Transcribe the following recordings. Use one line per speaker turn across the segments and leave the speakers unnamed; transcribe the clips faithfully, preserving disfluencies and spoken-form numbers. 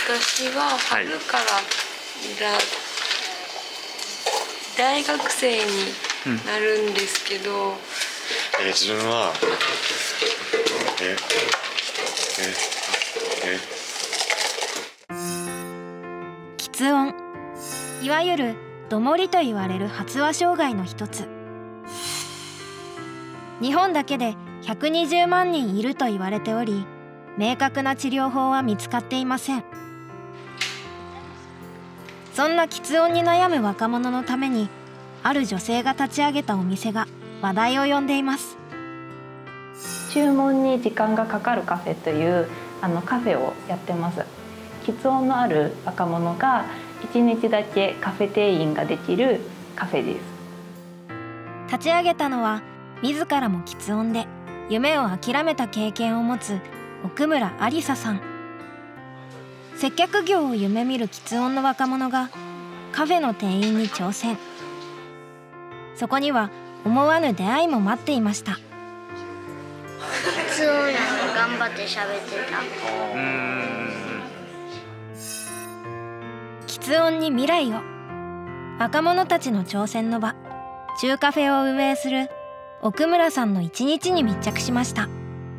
私は春から、はい、大学生になるんですけど、うん、
えー、自分はえ
ええ吃音、いわゆるどもりと言われる発話障害の一つ。日本だけでひゃくにじゅうまんにんいると言われており、明確な治療法は見つかっていません。そんな吃音に悩む若者のために、ある女性が立ち上げたお店が話題を呼んでいます。
注文に時間がかかるカフェというあのカフェをやってます。吃音のある若者がいちにちだけカフェ店員ができるカフェです。
立ち上げたのは自らも吃音で夢を諦めた経験を持つ奥村ありささん。接客業を夢見る吃音の若者がカフェの店員に挑戦。そこには思わぬ出会いも待っていました。
吃音やの頑張って喋ってた。
吃音に未来を。若者たちの挑戦の場、中カフェを運営する奥村さんの一日に密着しました。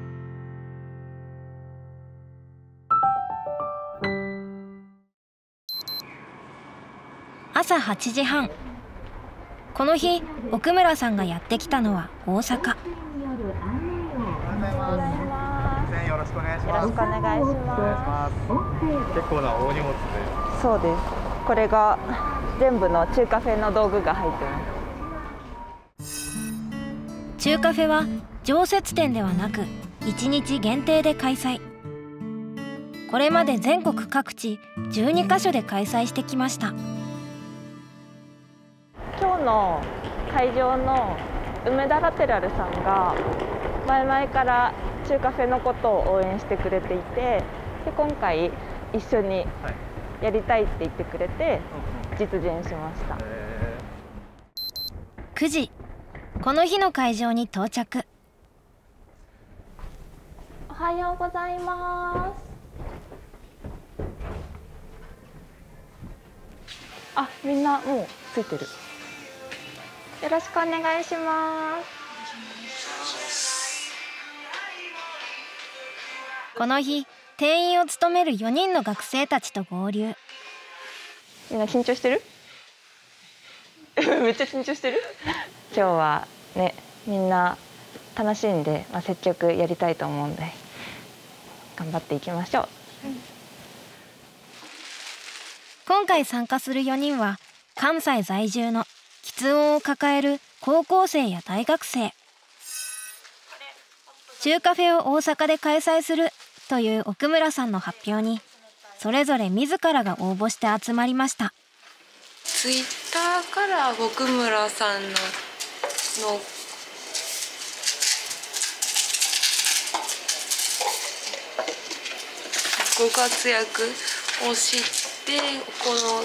朝はちじはん。この日、奥村さんがやってきたのは大阪。
よろしくお願いします。
よろしくお願いします。
結構な大荷物で。
そうです。これが全部の中カフェの道具が入ってます。
中カフェは常設店ではなくいちにち限定で開催。これまで全国各地じゅうにかしょで開催してきました。
今日の会場の梅田ラテラルさんが前々から中カフェのことを応援してくれていて、で今回一緒にやりたいって言ってくれて実現しました。
くじ、この日の会場に到着。
おはようございます。あ、みんなもうついてる。よろしくお願いします。
この日、店員を務めるよにんの学生たちと合流。
みんな緊張してる？めっちゃ緊張してる？今日はね、みんな楽しんで、まあ、積極やりたいと思うんで頑張っていきましょう。うん、
今回参加するよにんは関西在住の吃音を抱える高校生や大学生。中カフェを大阪で開催するという奥村さんの発表に、それぞれ自らが応募して集まりました。
ツイッターから奥村さんののご活躍を知って、この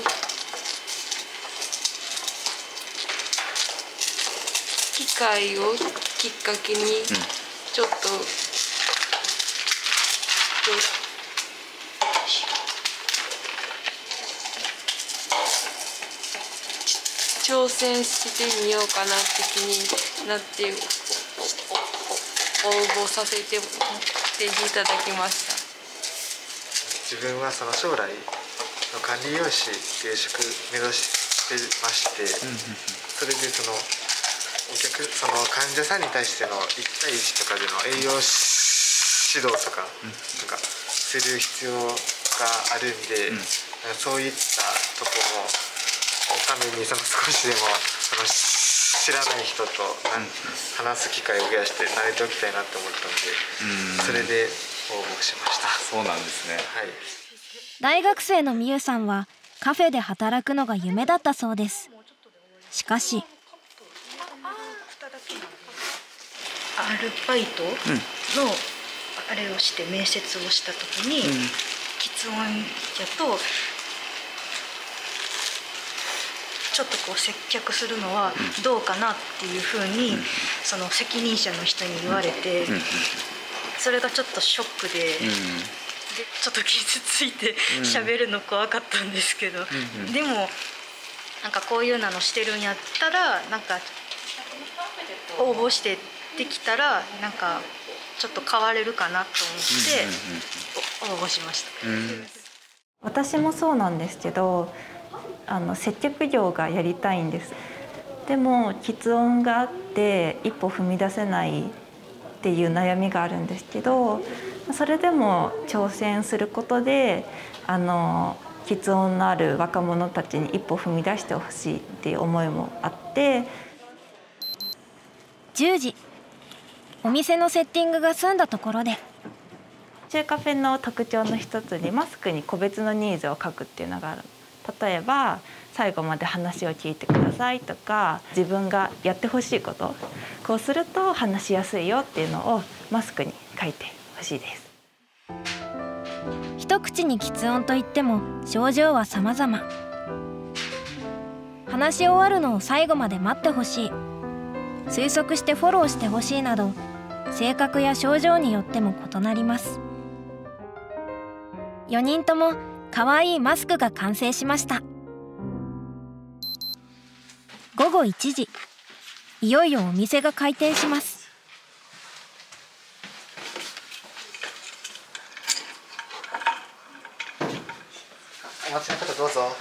機会をきっかけにちょっと、うん、挑戦してみようかなって気になって応募させていただきました。
自分はその将来の管理栄養士っていう職目指してまして、それでそのお客その患者さんに対してのいち対いちとかでの栄養指導とかなんかする必要があるんで、うん、そういったところのためにその少しでもその知らない人と話す機会を増やして慣れておきたいなって思ったので、それで応募しました。
そうなんですね。はい。
大学生のみゆさんはカフェで働くのが夢だったそうです。しかし
アルバイトのあれをして面接をした時に、うん、吃音やとちょっとこう接客するのはどうかなっていうふうに、うん、その責任者の人に言われて、うん、それがちょっとショックで、 ちょっと傷ついて喋るの怖かったんですけど、うんうん、でもなんかこういうのしてるんやったらなんか応募してできたらなんかちょっと変われるかなと思って応募しました。うん、
私もそうなんですけど、あの接客業がやりたいんです。でも喫音があって一歩踏み出せないっていう悩みがあるんですけど、それでも挑戦することであの喫音のある若者たちに一歩踏み出してほしいっていう思いもあって。
じゅうじ、お店のセッティングが済んだところで、
中カフェの特徴の一つにマスクに個別のニーズを書くっていうのがある。例えば最後まで話を聞いてくださいとか、自分がやってほしいこと、こうすると話しやすいよっていうのをマスクに書いてほしいです。
一口に喫音といっても症状は様々。話し終わるのを最後まで待ってほしい、推測してフォローしてほしいなど、性格や症状によっても異なります。よにんとも可愛いマスクが完成しました。ごごいちじ、いよいよお店が開店します。
お待ちの方どうぞ。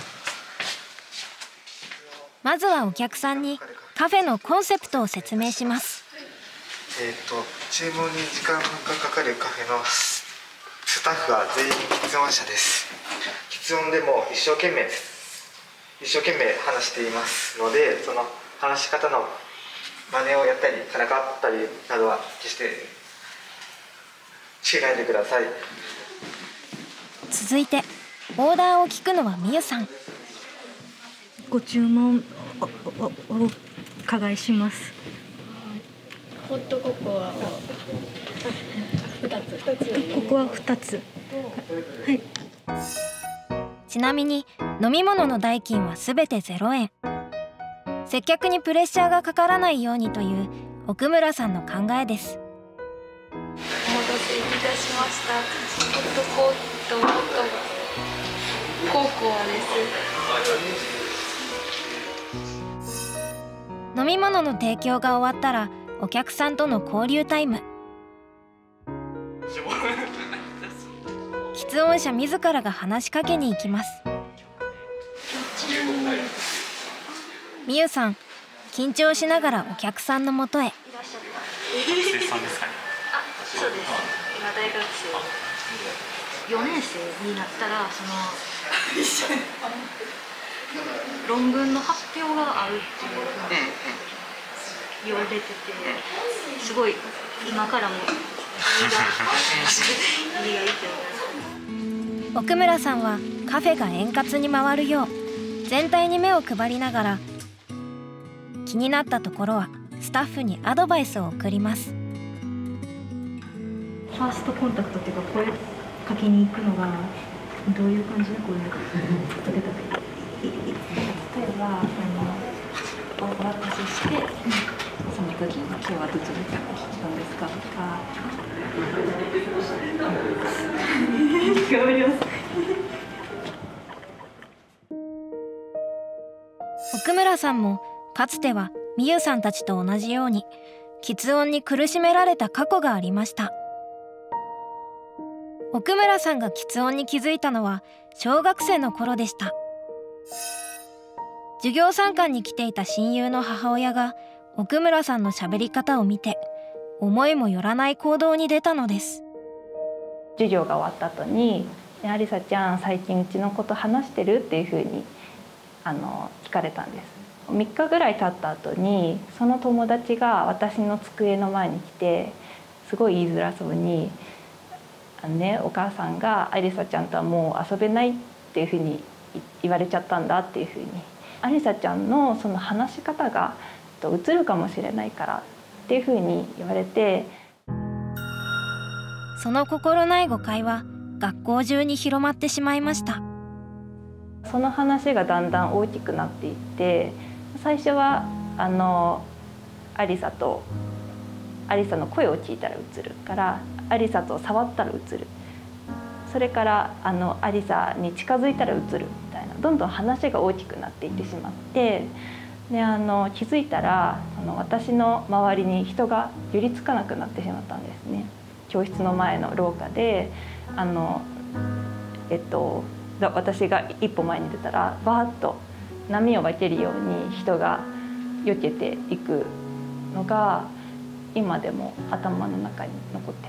まずはお客さんにカフェのコンセプトを説明します。
えっと注文に時間がかかるカフェのスタッフが全員喫音者です。喫音でも一生懸命一生懸命話していますので、その話し方の真似をやったりからかったりなどは決してしないでください。
続いてオーダーを聞くのはみゆさん。
ご注文おおお伺いします。
ホットココアをふたつ、
ここはふたつ。はい。
ちなみに飲み物の代金はすべてゼロえん。接客にプレッシャーがかからないようにという奥村さんの考えです。
お待たせいたしました。ホットコーヒーとホットココアです。
飲み物の提供が終わったらお客さんとの交流タイム。喫音者自らが話しかけに行きます。みゆさん、緊張しながらお客さんのもとへ。
学生さんですかね。
あ、そうです。今大学生。よねん生になったらその論文の発表があるっていうふうに言われてて、すごい今からも胃が胃がいいって思います。
奥村さんはカフェが円滑に回るよう全体に目を配りながら、気になったところはスタッフにアドバイスを送ります。
ファーストコンタクトっていうか、声かけに行くのがどういう感じで声をかけたか。例えばあのお渡しして、その時に今日はどちらから来たんですかとか。頑張ります。
奥村さんもかつてはみゆさんたちと同じように喫音に苦しめられた過去がありました。奥村さんが喫音に気づいたのは小学生の頃でした。授業参観に来ていた親友の母親が奥村さんの喋り方を見て思いもよらない行動に出たのです。
授業が終わった後に「ありさちゃん最近うちのこと話してる?」っていうふうにあの聞かれたんです。みっかぐらい経った後にその友達が私の机の前に来て、すごい言いづらそうに「あのね、お母さんがありさちゃんとはもう遊べないっていうふうに言われちゃったんだ」っていうふうに、ありさちゃんのその話し方が映るかもしれないからっていうふうに言われて、
その心ない誤解は学校中に広まってしまいました。
その話がだんだん大きくなっていって、最初はあのアリサとアリサの声を聞いたら映るから、アリサと触ったら映る、 それからあのアリサに近づいたら映るみたいな、どんどん話が大きくなっていってしまって、であの気づいたらその私の周りに人が寄りつかなくなってしまったんですね。教室の前の廊下であの、えっと、私が一歩前に出たらバーッと波を分けるように人が避けていくのが今でも頭の中に残って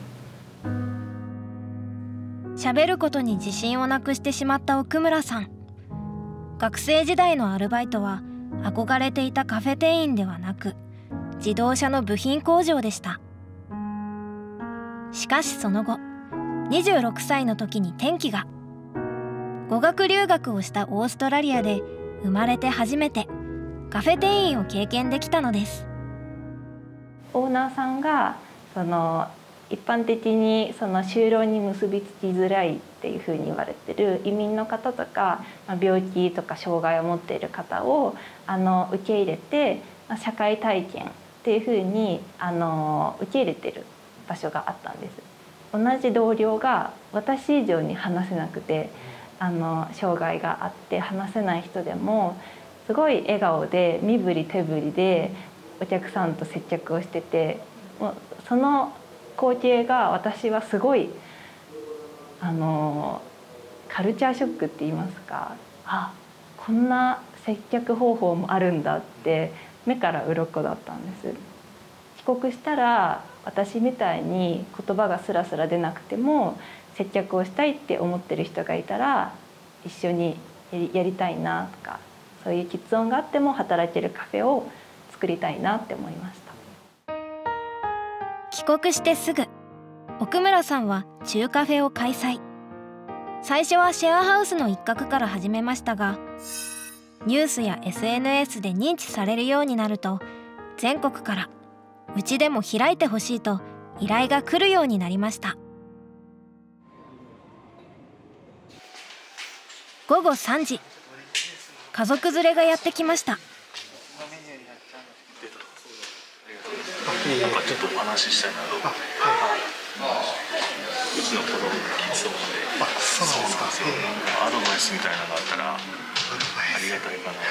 ます。
喋ることに自信をなくしてしまった奥村さん。学生時代のアルバイトは憧れていたカフェ店員ではなく自動車の部品工場でした。しかしその後にじゅうろくさいの時に転機が。語学留学をしたオーストラリアで生まれて初めてカフェ店員を経験できたのです。
オーナーさんがその一般的にその就労に結びつきづらいっていうふうに言われてる移民の方とか、まあ、病気とか障害を持っている方をあの受け入れて、まあ、社会体験っていうふうにあの受け入れてる場所があったんです。同じ同僚が私以上に話せなくて、あの障害があって話せない人でもすごい笑顔で身振り手振りでお客さんと接客をしてて、もうその光景が私はすごいあのカルチャーショックって言いますか、あ、こんな接客方法もあるんだって目から鱗だったんです。帰国したら私みたいに言葉がスラスラ出なくても接客をしたいって思ってる人がいたら一緒にやりたいなとか、そういう喫音があっても働けるカフェを作りたいなって思いました。
帰国してすぐ奥村さんは中カフェを開催。最初はシェアハウスの一角から始めましたが、ニュースや エスエヌエス で認知されるようになると全国からうちでも開いてほしいと依頼が来るようになりました。ごごさんじ、家族連れがやってきました。
なんかちょっとお話ししたいなと。うちの子供がきつそうで、
あ、そうなんですか。
アドバイスみたいなのがあったらありがたいかなと思って。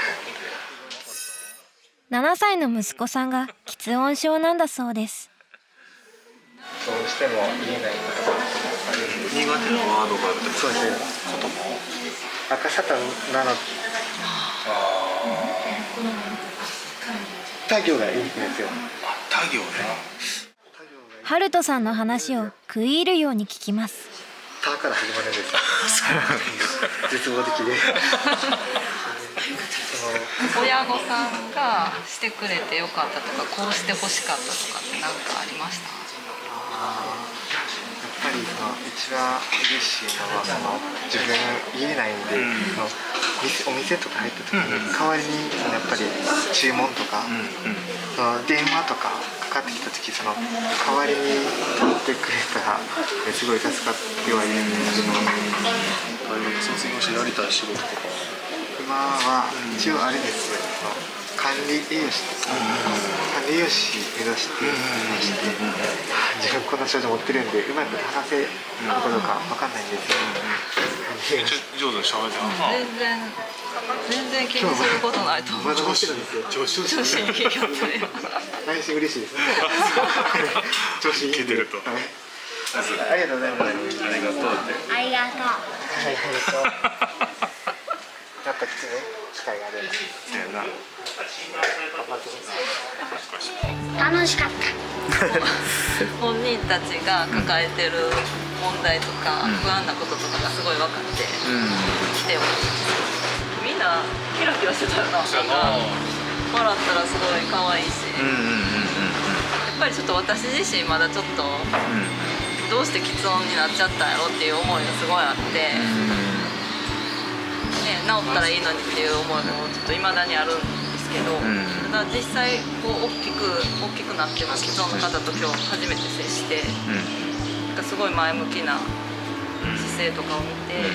ななさいの息子さんが喫音症なんだそうです。
どうしても言えないことがあるんです。
苦手なワードがあるとか、
そうですね。
言葉を。
赤沙汰なの。他行がいいんですよ。
他行ね。
ハルトさんの話を食い入るように聞きます。
他から始まるんです。絶望的で。
親御さんがしてくれてよかったとか、こうしてほしかったとかって何かありました？
やっぱりその一番嬉しいのはその自分言えないんで、うん、その店お店とか入った時に代わりにそのやっぱり注文とか、うんうん、その電話とかかかってきた時その代わりに取ってくれたらすごい助かってはいるんですけど、
大学卒業してやりたい仕事とか
今は一応あれですよ、管理栄養士ですか、管理栄養士目指していまして、自分こんな症状持ってるんでうまく話せることかわかんないんですけど、
めっちゃ上手に喋ってるな。
全然全然気にすることないと思う。
まだ欲しいんですよ。調子
調子にいいよね。
内心嬉しいです。調子いい
聞いてると。
ありがとうございます。
ありがとうって。
ありがとう。
はい、ありがとう。やっぱきつね、機会がある。
せやな。
楽しかった。
本人たちが抱えてる問題とか、うん、不安なこととかがすごい分かってきてます。みんなキラキラしてたよな。笑ったらすごい可愛いし、やっぱりちょっと私自身まだちょっと、うん、どうして喫音になっちゃったんやろっていう思いがすごいあって。ね、治ったらいいのにっていう思いもちょっと未だにあるんですけど、うん、ただ実際こう大きく大きくなっても既存の方と今日初めて接して、うん、なんかすごい前向きな姿勢とかを見て、うん、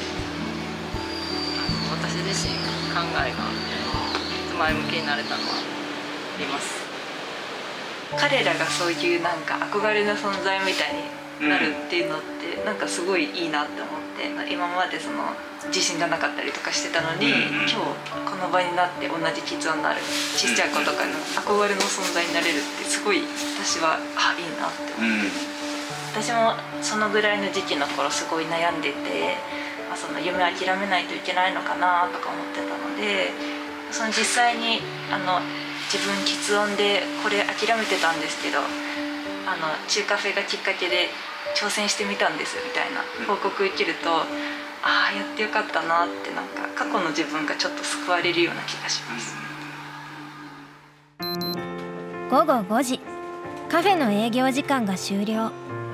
私自身考えが前向きになれたのはあります。彼らがそういうなんか憧れの存在みたいになるっていうのってなんかすごいいいなって思って、今までその自信がなかったりとかしてたのに、今日この場になって同じきつ音のあるちっちゃい子とかの憧れの存在になれるってすごい私はあいいなって思って。私もそのぐらいの時期の頃すごい悩んでて、まあ、その夢諦めないといけないのかなとか思ってたので、その実際にあの自分きつ音でこれ諦めてたんですけど、あの中カフェがきっかけで挑戦してみたんですみたいな報告受けると、ああやってよかったなって、なんか過去の自分がちょっと救われるような気がします。
ごごごじ、カフェの営業時間が終了。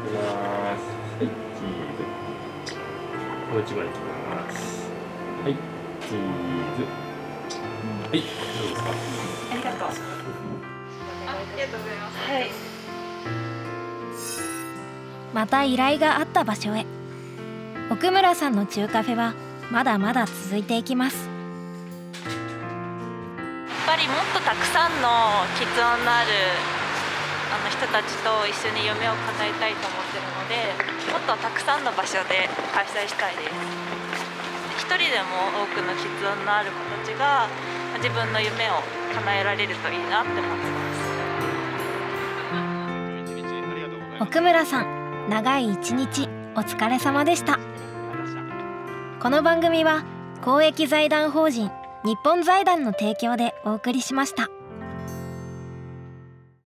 もう一枚いきます。はい、チーズ。はい、どうですか。
ありがとう。ありがとうございます。はい。
また依頼があった場所へ。奥村さんの中カフェはまだまだ続いていきます。
やっぱりもっとたくさんのきつ音のあるあの人たちと一緒に夢を叶えたいと思ってるので、もっとたくさんの場所で開催したいです。一人でも多くのきつ音のある子たちが自分の夢を叶えられるといいなって思ってます。
奥村さん、長い一日お疲れ様でした。この番組は公益財団法人日本財団の提供でお送りしました。